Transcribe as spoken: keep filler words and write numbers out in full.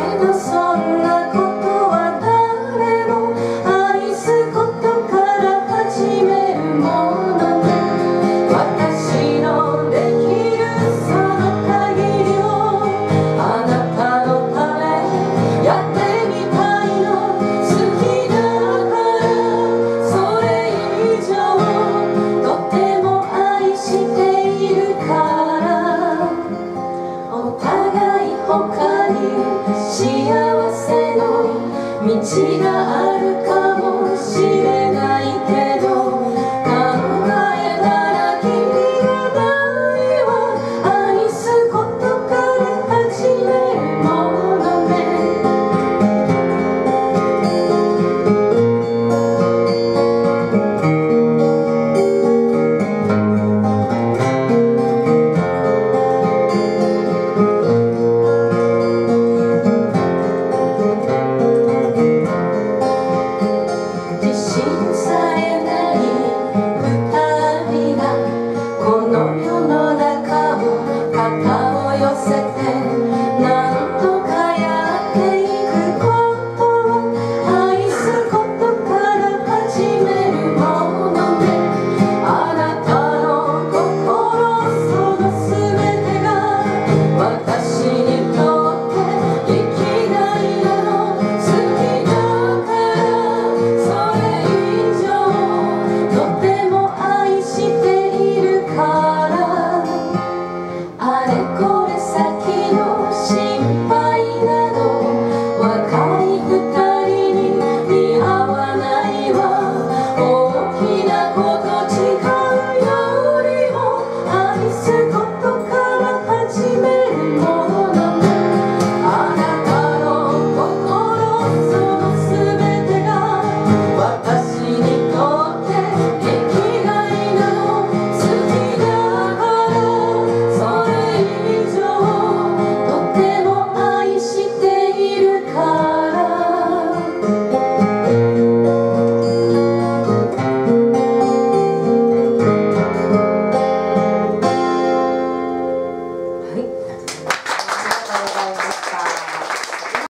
どそんなことは誰も愛すことから始めるものね。私のできるその限りをあなたのためやってみたいの。好きだからそれ以上とても愛しているから。お互い他に幸せの道があるかも